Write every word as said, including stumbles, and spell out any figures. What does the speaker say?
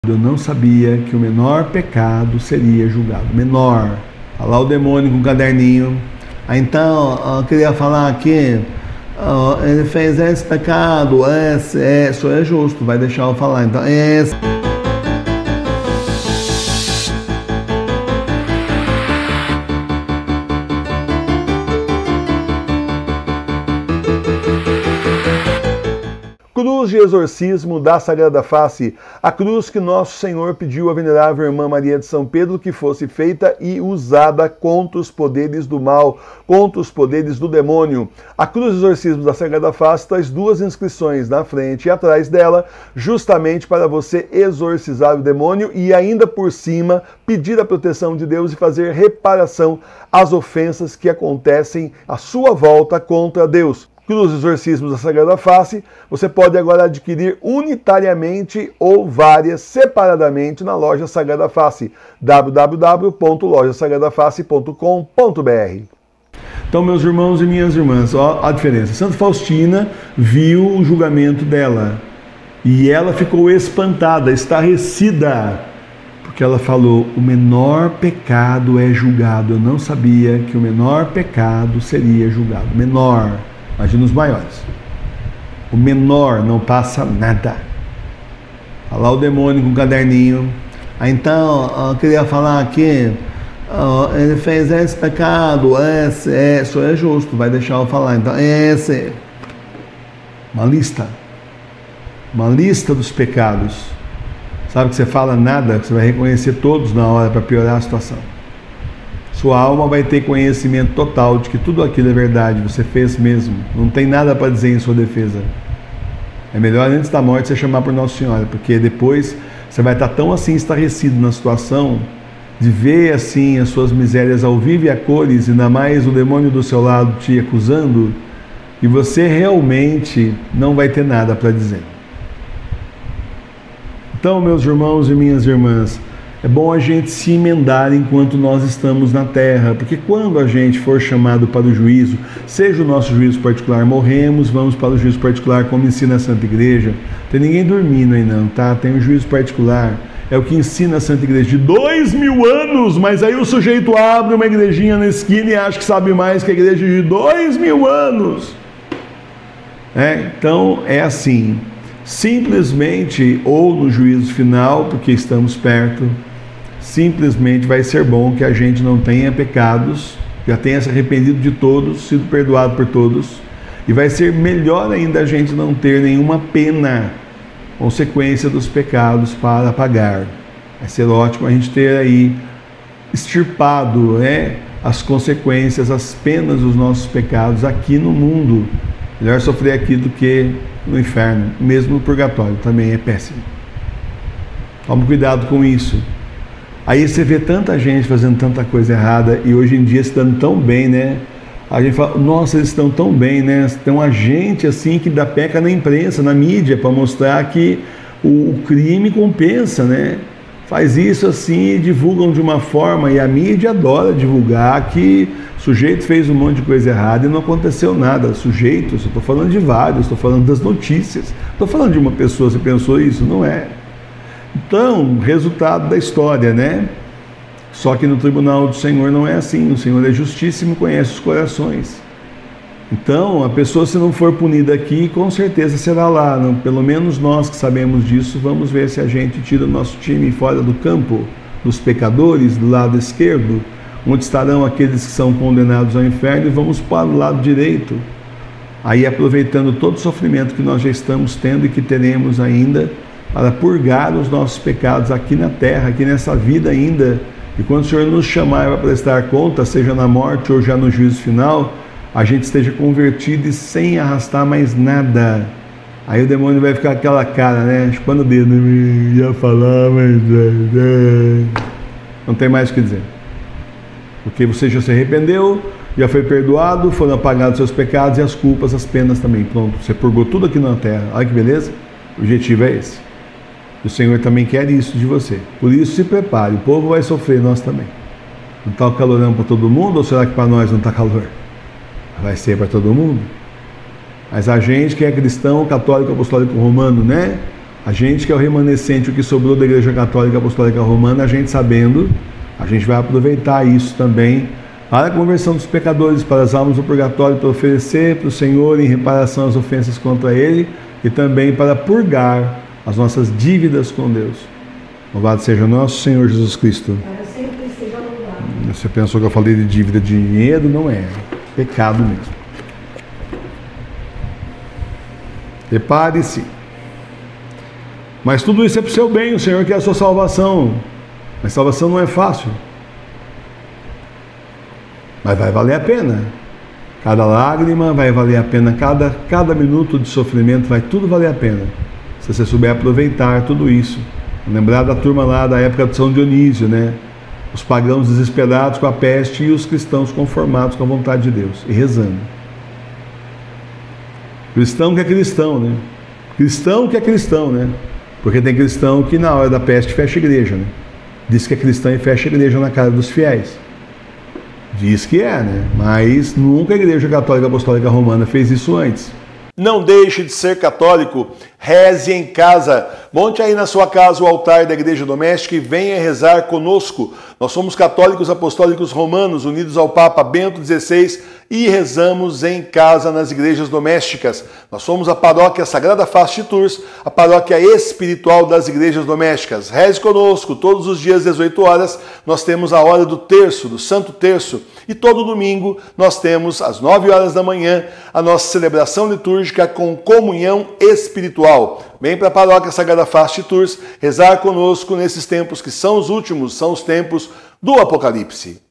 Eu não sabia que o menor pecado seria julgado. Menor. Olha lá o demônio com o caderninho. Ah, então, eu queria falar aqui, uh, ele fez esse pecado, esse, esse, isso é justo, vai deixar eu falar. Então, esse... Cruz de exorcismo da Sagrada Face, a cruz que nosso Senhor pediu à venerável irmã Maria de São Pedro que fosse feita e usada contra os poderes do mal, contra os poderes do demônio. A cruz de exorcismo da Sagrada Face traz duas inscrições na frente e atrás dela, justamente para você exorcizar o demônio e ainda por cima pedir a proteção de Deus e fazer reparação às ofensas que acontecem à sua volta contra Deus. Cruz de exorcismos da Sagrada Face, você pode agora adquirir unitariamente ou várias separadamente na loja Sagrada Face, w w w ponto loja sagrada face ponto com ponto b r. Então, meus irmãos e minhas irmãs, ó a diferença. Santa Faustina viu o julgamento dela e ela ficou espantada, estarrecida, porque ela falou: o menor pecado é julgado. Eu não sabia que o menor pecado seria julgado. Menor. Imagina os maiores. O menor não passa nada. Olha lá o demônio com o caderninho. Ah, então, eu queria falar aqui, uh, ele fez esse pecado, esse, esse, isso é justo, vai deixar eu falar. Então, esse. Uma lista. Uma lista dos pecados. Sabe que você fala nada, que você vai reconhecer todos na hora para piorar a situação. Sua alma vai ter conhecimento total de que tudo aquilo é verdade, você fez mesmo. Não tem nada para dizer em sua defesa. É melhor antes da morte você chamar por Nossa Senhora, porque depois você vai estar tão assim estarrecido na situação de ver assim as suas misérias ao vivo e a cores, e ainda mais o demônio do seu lado te acusando, e você realmente não vai ter nada para dizer. Então, meus irmãos e minhas irmãs, é bom a gente se emendar enquanto nós estamos na terra, porque quando a gente for chamado para o juízo, seja o nosso juízo particular, morremos, vamos para o juízo particular, como ensina a Santa Igreja. Não tem ninguém dormindo aí não, tá? Tem um juízo particular, é o que ensina a Santa Igreja, de dois mil anos, mas aí o sujeito abre uma igrejinha na esquina e acha que sabe mais que a igreja de dois mil anos. É, então é assim, simplesmente, ou no juízo final, porque estamos perto, simplesmente vai ser bom que a gente não tenha pecados, já tenha se arrependido de todos, sido perdoado por todos, e vai ser melhor ainda a gente não ter nenhuma pena, consequência dos pecados para pagar. Vai ser ótimo a gente ter aí extirpado, né, as consequências, as penas dos nossos pecados aqui no mundo. Melhor sofrer aqui do que no inferno, mesmo no purgatório, também é péssimo. Tome cuidado com isso. Aí você vê tanta gente fazendo tanta coisa errada e hoje em dia se dando tão bem, né? A gente fala, nossa, eles estão tão bem, né? Tem uma gente assim que dá peca na imprensa, na mídia, para mostrar que o, o crime compensa, né? Faz isso assim e divulgam de uma forma, e a mídia adora divulgar que o sujeito fez um monte de coisa errada e não aconteceu nada. Sujeitos, eu estou falando de vários, estou falando das notícias. Estou falando de uma pessoa, você pensou isso? Não é. Então, resultado da história, né? Só que no tribunal do Senhor não é assim. O Senhor é justíssimo, conhece os corações. Então, a pessoa, se não for punida aqui, com certeza será lá. Não, pelo menos nós que sabemos disso, vamos ver se a gente tira o nosso time fora do campo dos pecadores, do lado esquerdo, onde estarão aqueles que são condenados ao inferno, e vamos para o lado direito. Aí, aproveitando todo o sofrimento que nós já estamos tendo e que teremos ainda, para purgar os nossos pecados aqui na terra, aqui nessa vida ainda. E quando o Senhor nos chamar para prestar conta, seja na morte ou já no juízo final, a gente esteja convertido e sem arrastar mais nada. Aí o demônio vai ficar com aquela cara, né? Chupando o dedo, ia falar, mas não tem mais o que dizer. Porque você já se arrependeu, já foi perdoado, foram apagados seus pecados e as culpas, as penas também. Pronto, você purgou tudo aqui na terra. Olha que beleza? O objetivo é esse. O Senhor também quer isso de você. Por isso, se prepare. O povo vai sofrer, nós também. Não está o calorão para todo mundo, ou será que para nós não está calor? Vai ser para todo mundo. Mas a gente que é cristão, católico, apostólico romano, né? A gente que é o remanescente, o que sobrou da Igreja Católica Apostólica Romana, a gente sabendo, a gente vai aproveitar isso também para a conversão dos pecadores, para as almas do purgatório, para oferecer para o Senhor em reparação às ofensas contra Ele e também para purgar as nossas dívidas com Deus. Louvado seja nosso Senhor Jesus Cristo. Para sempre seja louvado. Você pensou que eu falei de dívida de dinheiro? Não é. Pecado mesmo. Repare-se. Mas tudo isso é para o seu bem, o Senhor quer a sua salvação. Mas salvação não é fácil. Mas vai valer a pena. Cada lágrima vai valer a pena, cada, cada minuto de sofrimento vai tudo valer a pena. Se você souber aproveitar tudo isso. Lembrar da turma lá da época de São Dionísio, né? Os pagãos desesperados com a peste e os cristãos conformados com a vontade de Deus e rezando. Cristão que é cristão, né? Cristão que é cristão, né? Porque tem cristão que na hora da peste fecha a igreja, né? Diz que é cristão e fecha a igreja na cara dos fiéis. Diz que é, né? Mas nunca a Igreja Católica Apostólica Romana fez isso antes. Não deixe de ser católico, reze em casa. Monte aí na sua casa o altar da igreja doméstica e venha rezar conosco. Nós somos católicos apostólicos romanos, unidos ao Papa Bento dezesseis e rezamos em casa nas igrejas domésticas. Nós somos a paróquia Sagrada Face de Tours, a paróquia espiritual das igrejas domésticas. Reze conosco, todos os dias às dezoito horas nós temos a hora do terço, do Santo Terço. E todo domingo nós temos às nove horas da manhã a nossa celebração litúrgica com comunhão espiritual. Vem para a paróquia Sagrada Face de Tours rezar conosco nesses tempos que são os últimos, são os tempos do Apocalipse.